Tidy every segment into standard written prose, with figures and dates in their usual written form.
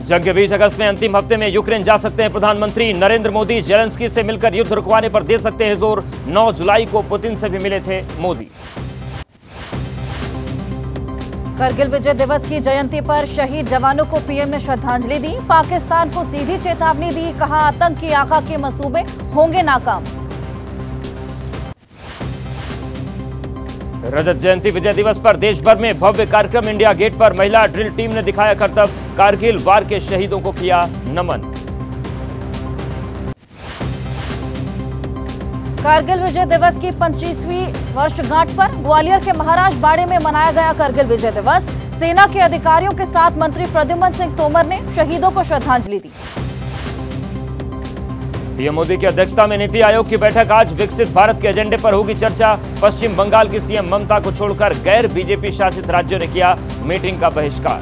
जंग के बीच अगस्त में अंतिम हफ्ते में यूक्रेन जा सकते हैं प्रधानमंत्री नरेंद्र मोदी। जेलेंस्की से मिलकर युद्ध रुकवाने पर दे सकते हैं जोर। 9 जुलाई को पुतिन से भी मिले थे मोदी। करगिल विजय दिवस की जयंती पर शहीद जवानों को पीएम ने श्रद्धांजलि दी। पाकिस्तान को सीधी चेतावनी दी, कहा आतंक की आका के मंसूबे होंगे नाकाम। रजत जयंती विजय दिवस पर देश भर में भव्य कार्यक्रम। इंडिया गेट पर महिला ड्रिल टीम ने दिखाया करतब। कारगिल वार के शहीदों को किया नमन। कारगिल विजय दिवस की 25वीं वर्षगांठ पर ग्वालियर के महाराज बाड़े में मनाया गया करगिल विजय दिवस। सेना के अधिकारियों के साथ मंत्री प्रद्युम्न सिंह तोमर ने शहीदों को श्रद्धांजलि दी। पीएम मोदी की अध्यक्षता में नीति आयोग की बैठक आज। विकसित भारत के एजेंडे पर होगी चर्चा। पश्चिम बंगाल की सीएम ममता को छोड़कर गैर बीजेपी शासित राज्यों ने किया मीटिंग का बहिष्कार।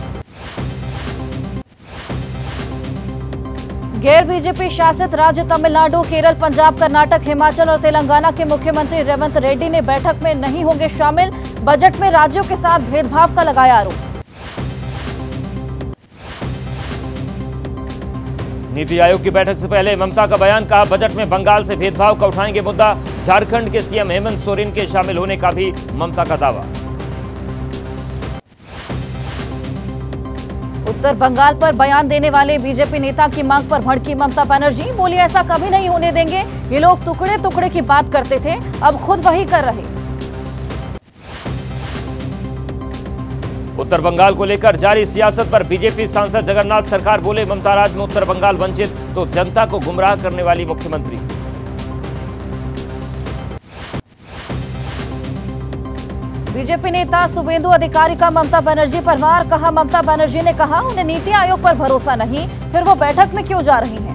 गैर बीजेपी शासित राज्य तमिलनाडु, केरल, पंजाब, कर्नाटक, हिमाचल और तेलंगाना के मुख्यमंत्री रेवंत रेड्डी ने बैठक में नहीं होंगे शामिल। बजट में राज्यों के साथ भेदभाव का लगाया आरोप। नीति आयोग की बैठक से पहले ममता का बयान, कहा बजट में बंगाल से भेदभाव का उठाएंगे मुद्दा। झारखंड के सीएम हेमंत सोरेन के शामिल होने का भी ममता का दावा। उत्तर बंगाल पर बयान देने वाले बीजेपी नेता की मांग पर भड़की ममता बनर्जी। बोली ऐसा कभी नहीं होने देंगे, ये लोग टुकड़े टुकड़े की बात करते थे, अब खुद वही कर रहे। उत्तर बंगाल को लेकर जारी सियासत पर बीजेपी सांसद जगन्नाथ सरकार बोले, ममता राज में उत्तर बंगाल वंचित तो जनता को गुमराह करने वाली मुख्यमंत्री। बीजेपी नेता शुभेंदु अधिकारी का ममता बनर्जी पर वार, कहा ममता बनर्जी ने कहा उन्हें नीति आयोग पर भरोसा नहीं, फिर वो बैठक में क्यों जा रही हैं।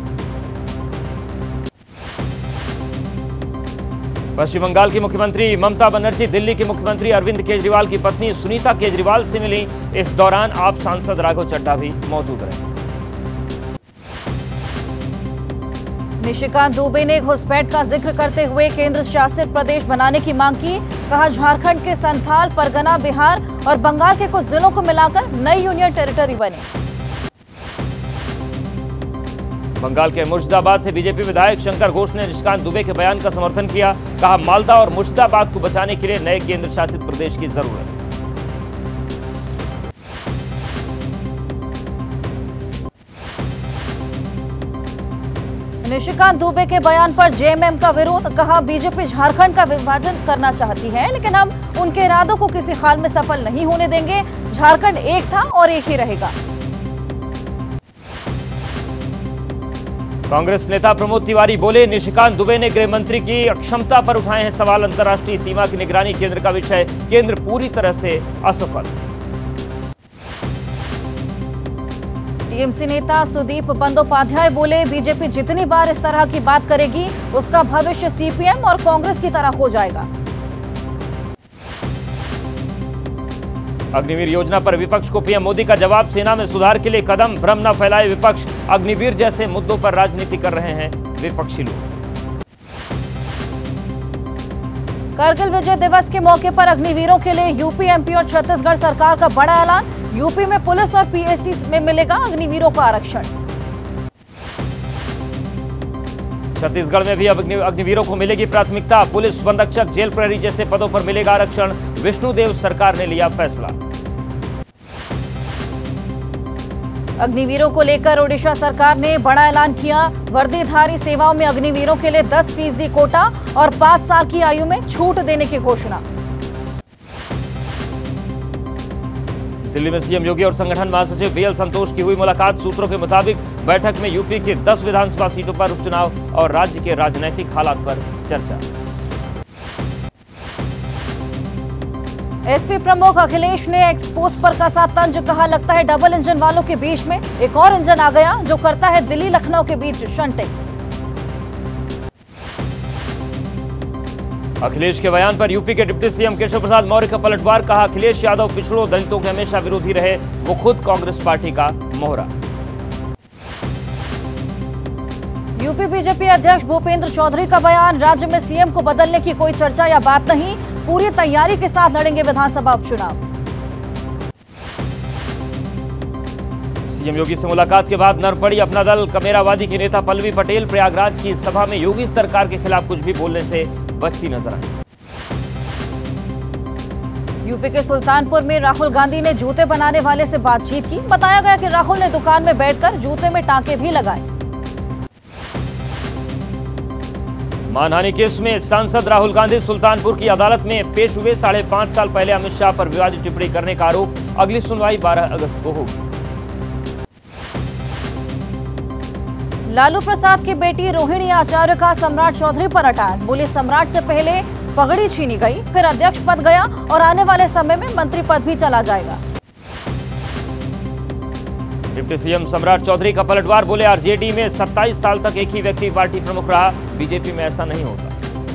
पश्चिम बंगाल की मुख्यमंत्री ममता बनर्जी दिल्ली के मुख्यमंत्री अरविंद केजरीवाल की पत्नी सुनीता केजरीवाल से मिली। इस दौरान आप सांसद राघव चड्ढा भी मौजूद रहे। निशिकांत दुबे ने घुसपैठ का जिक्र करते हुए केंद्र शासित प्रदेश बनाने की मांग की। कहा झारखंड के संथाल, परगना, बिहार और बंगाल के कुछ जिलों को मिलाकर नई यूनियन टेरिटरी बने। बंगाल के मुर्शिदाबाद से बीजेपी विधायक शंकर घोष ने निशिकांत दुबे के बयान का समर्थन किया। कहा मालदा और मुर्शिदाबाद को बचाने के लिए नए केंद्र शासित प्रदेश की जरूरत। निशिकांत दुबे के बयान पर जेएमएम का विरोध। कहा बीजेपी झारखंड का विभाजन करना चाहती है, लेकिन हम उनके इरादों को किसी हाल में सफल नहीं होने देंगे। झारखंड एक था और एक ही रहेगा। कांग्रेस नेता प्रमोद तिवारी बोले, निशिकांत दुबे ने गृह मंत्री की अक्षमता पर उठाए हैं सवाल। अंतर्राष्ट्रीय सीमा की निगरानी केंद्र का विषय, केंद्र पूरी तरह से असफल। टीएमसी नेता सुदीप बंदोपाध्याय बोले, बीजेपी जितनी बार इस तरह की बात करेगी उसका भविष्य सीपीएम और कांग्रेस की तरह हो जाएगा। अग्निवीर योजना पर विपक्ष को पीएम मोदी का जवाब, सेना में सुधार के लिए कदम, भ्रम न फैलाए विपक्ष। अग्निवीर जैसे मुद्दों पर राजनीति कर रहे हैं विपक्षी लोग। करगिल विजय दिवस के मौके पर अग्निवीरों के लिए यूपी, एमपी और छत्तीसगढ़ सरकार का बड़ा ऐलान। यूपी में पुलिस और पीएससी में मिलेगा अग्निवीरों का आरक्षण। छत्तीसगढ़ में भी अब अग्निवीरों को मिलेगी प्राथमिकता। पुलिस, वन रक्षक, जेल प्रहरी जैसे पदों पर मिलेगा आरक्षण। विष्णुदेव सरकार ने लिया फैसला। अग्निवीरों को लेकर ओडिशा सरकार ने बड़ा ऐलान किया। वर्दीधारी सेवाओं में अग्निवीरों के लिए 10% कोटा और 5 साल की आयु में छूट देने की घोषणा। दिल्ली में सीएम योगी और संगठन महासचिव बीएल संतोष की हुई मुलाकात। सूत्रों के मुताबिक बैठक में यूपी की 10 विधानसभा सीटों पर उपचुनाव और राज्य के राजनीतिक हालात पर चर्चा। एसपी प्रमुख अखिलेश ने एक्स पोस्ट पर कसा तंज। कहा लगता है डबल इंजन वालों के बीच में एक और इंजन आ गया जो करता है दिल्ली लखनऊ के बीच शंटिंग। अखिलेश के बयान पर यूपी के डिप्टी सीएम केशव प्रसाद मौर्य का पलटवार। कहा अखिलेश यादव पिछड़ों दलितों के हमेशा विरोधी रहे, वो खुद कांग्रेस पार्टी का मोहरा। यूपी बीजेपी अध्यक्ष भूपेंद्र चौधरी का बयान, राज्य में सीएम को बदलने की कोई चर्चा या बात नहीं, पूरी तैयारी के साथ लड़ेंगे विधानसभा उपचुनाव। सीएम योगी से मुलाकात के बाद नर पड़ी अपना दल। कमेरावादी की नेता पल्लवी पटेल प्रयागराज की सभा में योगी सरकार के खिलाफ कुछ भी बोलने से बचती नजर आई। यूपी के सुल्तानपुर में राहुल गांधी ने जूते बनाने वाले से बातचीत की। बताया गया कि राहुल ने दुकान में बैठकर जूते में टांके भी लगाए। मानहानि केस में सांसद राहुल गांधी सुल्तानपुर की अदालत में पेश हुए। 5.5 साल पहले अमित शाह पर विवादित टिप्पणी करने का आरोप। अगली सुनवाई 12 अगस्त को होगी। लालू प्रसाद की बेटी रोहिणी आचार्य का सम्राट चौधरी पर अटैक। बोली सम्राट से पहले पगड़ी छीनी गई, फिर अध्यक्ष पद गया और आने वाले समय में मंत्री पद भी चला जाएगा। डिप्टी सीएम सम्राट चौधरी का पलटवार। बोले आरजेडी में 27 साल तक एक ही व्यक्ति पार्टी प्रमुख रहा, बीजेपी में ऐसा नहीं होता।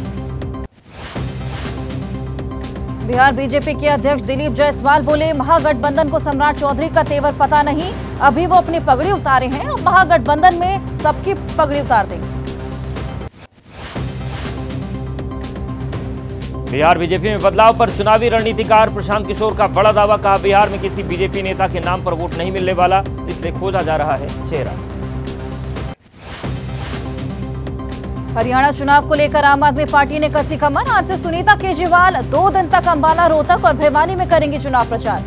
बिहार बीजेपी के अध्यक्ष दिलीप जायसवाल बोले महागठबंधन को सम्राट चौधरी का तेवर पता नहीं, अभी वो अपनी पगड़ी उतारे हैं और महागठबंधन में सबकी पगड़ी उतार देंगे। बिहार बीजेपी में बदलाव पर चुनावी रणनीतिकार प्रशांत किशोर का बड़ा दावा। कहा बिहार में किसी बीजेपी नेता के नाम पर वोट नहीं मिलने वाला, इसलिए खोजा जा रहा है चेहरा। हरियाणा चुनाव को लेकर आम आदमी पार्टी ने कसी कमर। आज से सुनीता केजरीवाल 2 दिन तक अंबाला, रोहतक और भिवानी में करेंगी चुनाव प्रचार।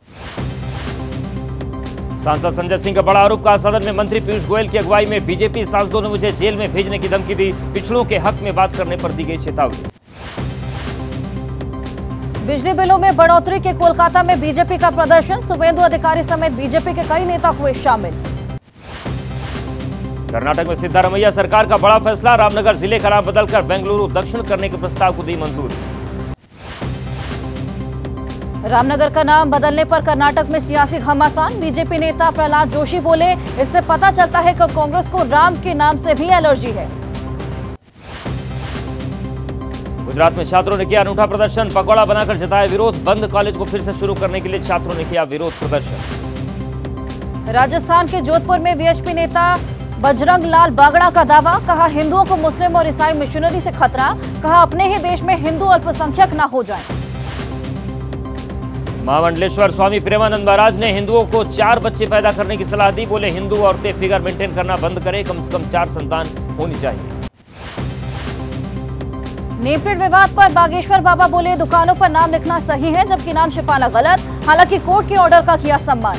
सांसद संजय सिंह का बड़ा आरोप। कहा सदन में मंत्री पीयूष गोयल की अगुवाई में बीजेपी सांसदों ने मुझे जेल में भेजने की धमकी दी। पिछड़ों के हक में बात करने पर दी गई चेतावनी। बिजली बिलों में बढ़ोतरी के कोलकाता में बीजेपी का प्रदर्शन। शुभेंदु अधिकारी समेत बीजेपी के कई नेता हुए शामिल। कर्नाटक में सिद्धारमैया सरकार का बड़ा फैसला। रामनगर जिले का नाम बदलकर बेंगलुरु दक्षिण करने के प्रस्ताव को दी मंजूरी। रामनगर का नाम बदलने पर कर्नाटक में सियासी घमासान। बीजेपी नेता प्रहलाद जोशी बोले इससे पता चलता है कि कांग्रेस को राम के नाम से भी एलर्जी है। गुजरात में छात्रों ने किया अनूठा प्रदर्शन। पकौड़ा बनाकर जताया विरोध। बंद कॉलेज को फिर से शुरू करने के लिए छात्रों ने किया विरोध प्रदर्शन। राजस्थान के जोधपुर में वीएचपी नेता बजरंग लाल बागड़ा का दावा। कहा हिंदुओं को मुस्लिम और ईसाई मिशनरी से खतरा। कहा अपने ही देश में हिंदू अल्पसंख्यक न हो जाएं। महामंडलेश्वर स्वामी प्रेमानंद महाराज ने हिंदुओं को 4 बच्चे पैदा करने की सलाह दी। बोले हिंदू औरतें फिगर मेंटेन करना बंद करें, कम से कम 4 संतान होनी चाहिए। नेमप्लेट विवाद पर बागेश्वर बाबा बोले दुकानों पर नाम लिखना सही है जबकि नाम छिपाना गलत। हालांकि कोर्ट के ऑर्डर का किया सम्मान।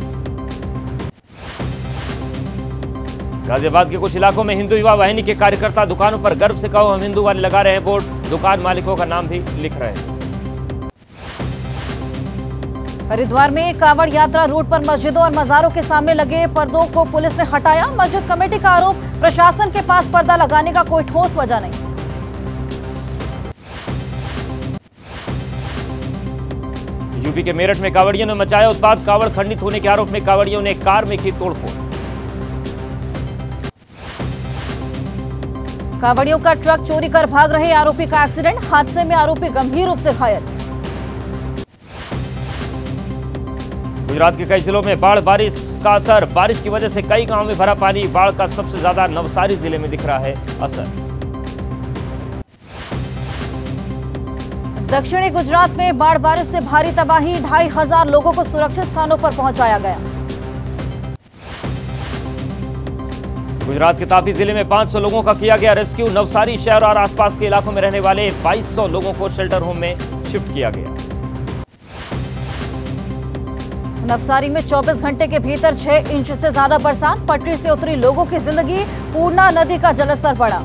गाजियाबाद के कुछ इलाकों में हिंदू युवा वाहिनी के कार्यकर्ता दुकानों पर गर्व से कहो हम हिंदू वाले लगा रहे हैं बोर्ड। दुकान मालिकों का नाम भी लिख रहे हैं। हरिद्वार में कांवड़ यात्रा रूट पर मस्जिदों और मजारों के सामने लगे पर्दों को पुलिस ने हटाया। मस्जिद कमेटी का आरोप प्रशासन के पास पर्दा लगाने का कोई ठोस वजह नहीं। यूपी के मेरठ में कांवड़ियों ने मचाया उत्पात। कांवड़ खंडित होने के आरोप में कांवड़ियों ने कार में की तोड़फोड़। कांवड़ियों का ट्रक चोरी कर भाग रहे आरोपी का एक्सीडेंट। हादसे में आरोपी गंभीर रूप से घायल। गुजरात के कई जिलों में बाढ़ बारिश का असर। बारिश की वजह से कई गांवों में भरा पानी। बाढ़ का सबसे ज्यादा नवसारी जिले में दिख रहा है असर। दक्षिणी गुजरात में बाढ़ बारिश से भारी तबाही। 2500 लोगों को सुरक्षित स्थानों पर पहुंचाया गया। गुजरात के तापी जिले में 500 लोगों का किया गया रेस्क्यू। नवसारी शहर और आसपास के इलाकों में रहने वाले 2200 लोगों को शेल्टर होम में शिफ्ट किया गया। नवसारी में 24 घंटे के भीतर 6 इंच से ज्यादा बरसात। पटरी से उतरी लोगों की जिंदगी। पूर्णा नदी का जलस्तर बढ़ा।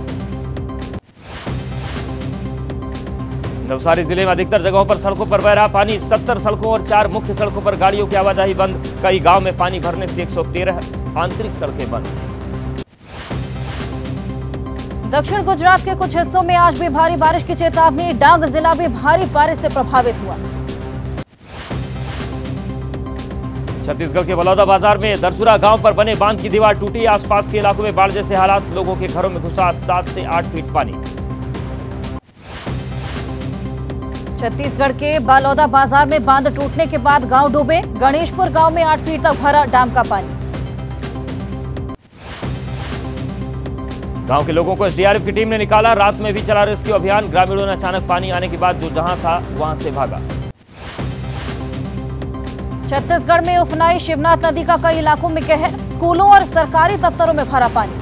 नवसारी जिले में अधिकतर जगहों पर सड़कों पर बह रहा पानी। 70 सड़कों और 4 मुख्य सड़कों पर गाड़ियों की आवाजाही बंद। कई गांव में पानी भरने से 113 आंतरिक सड़कें बंद। दक्षिण गुजरात के कुछ हिस्सों में आज भी भारी बारिश की चेतावनी। डांग जिला भी भारी बारिश से प्रभावित हुआ। छत्तीसगढ़ के बलौदा बाजार में दरसुरा गांव पर बने बांध की दीवार टूटी। आसपास के इलाकों में बाढ़ जैसे हालात। लोगों के घरों में घुसा 7 से 8 फीट पानी। छत्तीसगढ़ के बलौदा बाजार में बांध टूटने के बाद गांव डूबे। गणेशपुर गांव में 8 फीट तक भरा डैम का पानी। गांव के लोगों को एसडीआरएफ की टीम ने निकाला। रात में भी चला रेस्क्यू अभियान। ग्रामीणों ने अचानक पानी आने के बाद जो जहां था वहां से भागा। छत्तीसगढ़ में उफनाई शिवनाथ नदी का कई इलाकों में कहर, स्कूलों और सरकारी दफ्तरों में भरा पानी।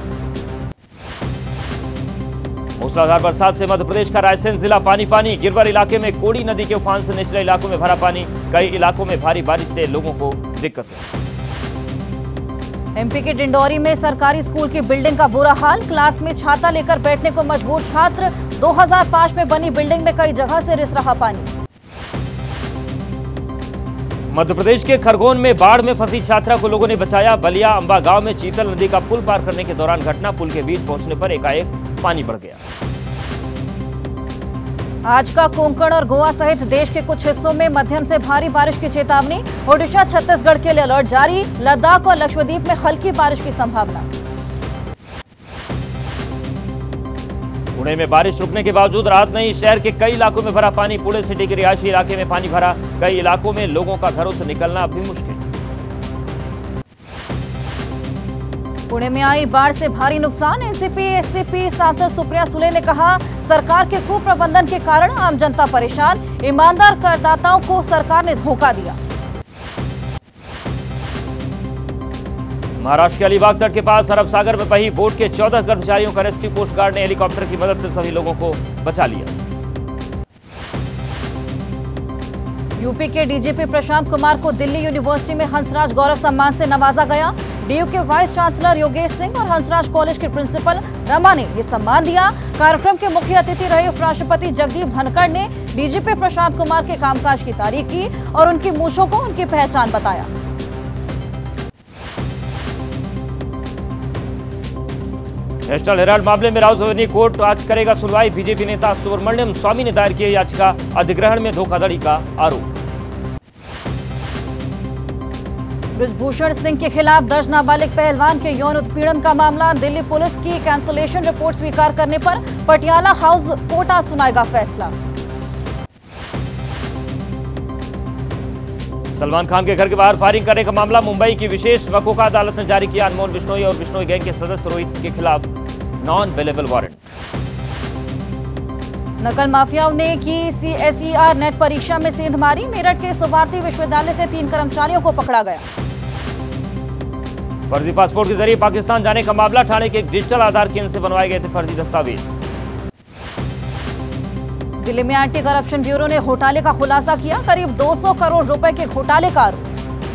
मूसलाधार बरसात से मध्य प्रदेश का रायसेन जिला पानी पानी, गिरवर इलाके में कोड़ी नदी के उफान से निचले इलाकों में भरा पानी, कई इलाकों में भारी बारिश से लोगों को दिक्कत है। एमपी के डिंडौरी में सरकारी स्कूल की बिल्डिंग का बुरा हाल, क्लास में छाता लेकर बैठने को मजबूर छात्र, 2005 में बनी बिल्डिंग में कई जगह से रिस रहा पानी। मध्य प्रदेश के खरगोन में बाढ़ में फंसी छात्रा को लोगों ने बचाया, बलिया अंबा गांव में चीतल नदी का पुल पार करने के दौरान घटना, पुल के बीच पहुंचने पर एकाएक पानी बढ़ गया। आज का कोंकण और गोवा सहित देश के कुछ हिस्सों में मध्यम से भारी बारिश की चेतावनी, ओडिशा छत्तीसगढ़ के लिए अलर्ट जारी, लद्दाख और लक्षद्वीप में हल्की बारिश की संभावना। पुणे में बारिश रुकने के बावजूद राहत नहीं, शहर के कई इलाकों में भरा पानी, पुणे सिटी के रिहायशी इलाके में पानी भरा, कई इलाकों में लोगों का घरों से निकलना अब भी मुश्किल। पुणे में आई बाढ़ से भारी नुकसान, एनसीपी एससीपी सांसद सुप्रिया सुले ने कहा, सरकार के कुप्रबंधन के कारण आम जनता परेशान, ईमानदार करदाताओं को सरकार ने धोखा दिया। महाराष्ट्र के अलीबाग तट के पास अरब सागर में बही बोट के 14 कर्मचारियों का रेस्क्यू, कोस्ट गार्ड ने हेलीकॉप्टर की मदद से सभी लोगों को बचा लिया। यूपी के डीजीपी प्रशांत कुमार को दिल्ली यूनिवर्सिटी में हंसराज गौरव सम्मान से नवाजा गया, डीयू के वाइस चांसलर योगेश सिंह और हंसराज कॉलेज के प्रिंसिपल रमा ने ये सम्मान दिया। कार्यक्रम के मुख्य अतिथि रहे उपराष्ट्रपति जगदीप धनखड़ ने डीजीपी प्रशांत कुमार के कामकाज की तारीफ की और उनकी मूंछों को उनकी पहचान बताया। नेशनल हेराल्ड मामले में राउजवेनी कोर्ट आज करेगा सुनवाई, बीजेपी नेता सुब्रमण्यम स्वामी ने दायर की याचिका, अधिग्रहण में धोखाधड़ी का आरोप। बृजभूषण सिंह के खिलाफ दर्ज नाबालिग पहलवान के यौन उत्पीड़न का मामला, दिल्ली पुलिस की कैंसलेशन रिपोर्ट स्वीकार करने पर पटियाला हाउस कोर्ट आज सुनाएगा फैसला। सलमान खान के घर के बाहर फायरिंग करने का मामला, मुंबई की विशेष मकोका अदालत ने जारी किया अनमोल बिश्नोई और बिश्नोई गैंग के सदस्य रोहित के खिलाफ नॉन बेलेबल वारंट। नकल माफियाओं ने की CSER नेट परीक्षा में सेंध मारी, मेरठ के सुभारती विश्वविद्यालय से 3 कर्मचारियों को पकड़ा गया। फर्जी पासपोर्ट के जरिए पाकिस्तान जाने का मामला, ठाणे के एक डिजिटल आधार केंद्र से बनवाए गए थे फर्जी दस्तावेज। दिल्ली में एंटी करप्शन ब्यूरो ने घोटाले का खुलासा किया, करीब 200 करोड़ रुपए के घोटाले का आरोप।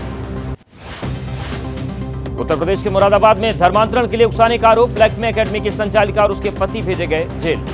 उत्तर प्रदेश के मुरादाबाद में धर्मांतरण के लिए उकसाने का आरोप, ब्लैक में एकेडमी की संचालिका और उसके पति भेजे गए जेल।